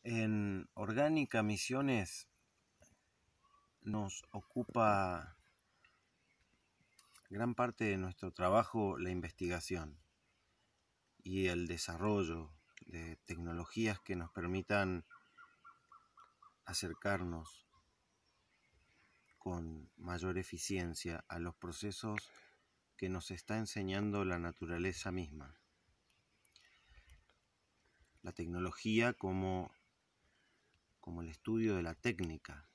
En Orgánica Misiones nos ocupa gran parte de nuestro trabajo la investigación y el desarrollo de tecnologías que nos permitan acercarnos con mayor eficiencia a los procesos que nos está enseñando la naturaleza misma. La tecnología como el estudio de la técnica.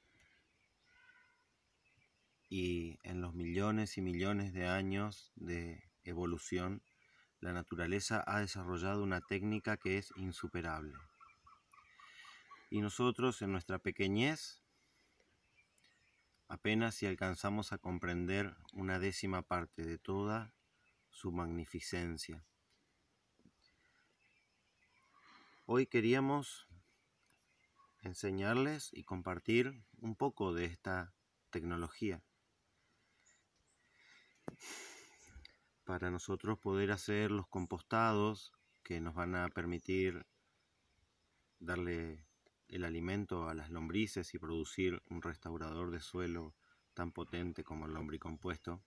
Y en los millones y millones de años de evolución, la naturaleza ha desarrollado una técnica que es insuperable. Y nosotros, en nuestra pequeñez, apenas si alcanzamos a comprender una décima parte de toda su magnificencia. Hoy queríamos enseñarles y compartir un poco de esta tecnología para nosotros poder hacer los compostados que nos van a permitir darle el alimento a las lombrices y producir un restaurador de suelo tan potente como el lombricompuesto.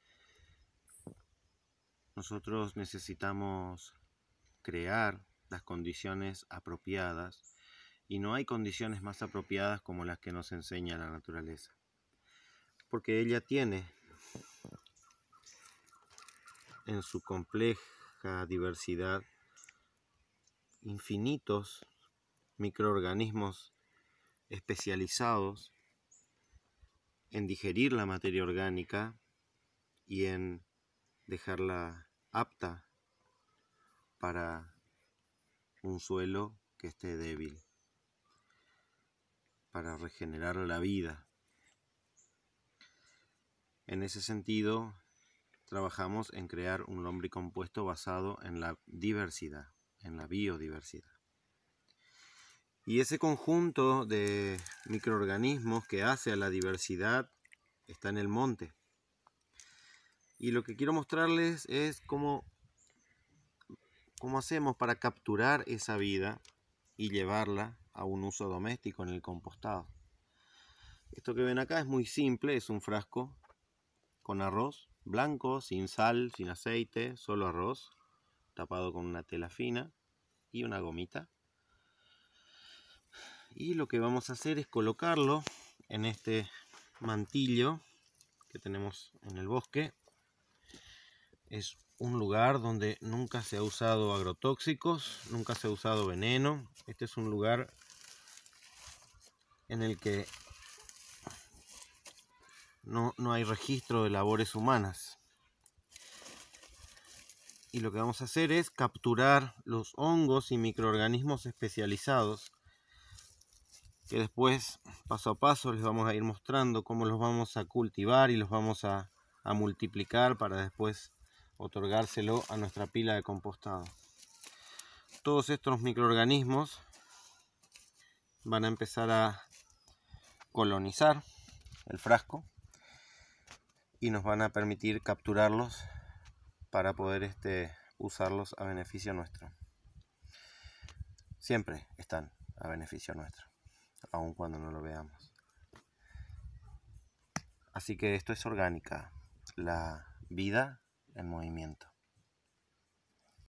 Nosotros necesitamos crear las condiciones apropiadas y no hay condiciones más apropiadas como las que nos enseña la naturaleza, porque ella tiene en su compleja diversidad infinitos microorganismos especializados en digerir la materia orgánica y en dejarla apta para un suelo que esté débil, para regenerar la vida. En ese sentido, trabajamos en crear un lombricompuesto basado en la diversidad, en la biodiversidad. Y ese conjunto de microorganismos que hace a la diversidad está en el monte. Y lo que quiero mostrarles es cómo hacemos para capturar esa vida y llevarla a un uso doméstico en el compostado. Esto que ven acá es muy simple, es un frasco con arroz blanco, sin sal, sin aceite, solo arroz, tapado con una tela fina y una gomita. Y lo que vamos a hacer es colocarlo en este mantillo que tenemos en el bosque. Es un lugar donde nunca se ha usado agrotóxicos, nunca se ha usado veneno. Este es un lugar en el que no hay registro de labores humanas. Y lo que vamos a hacer es capturar los hongos y microorganismos especializados que después, paso a paso, les vamos a ir mostrando cómo los vamos a cultivar y los vamos a multiplicar para después otorgárselo a nuestra pila de compostado. Todos estos microorganismos van a empezar a colonizar el frasco y nos van a permitir capturarlos para poder usarlos a beneficio nuestro. Siempre están a beneficio nuestro, aun cuando no lo veamos. Así que esto es Orgánica, la vida en movimiento.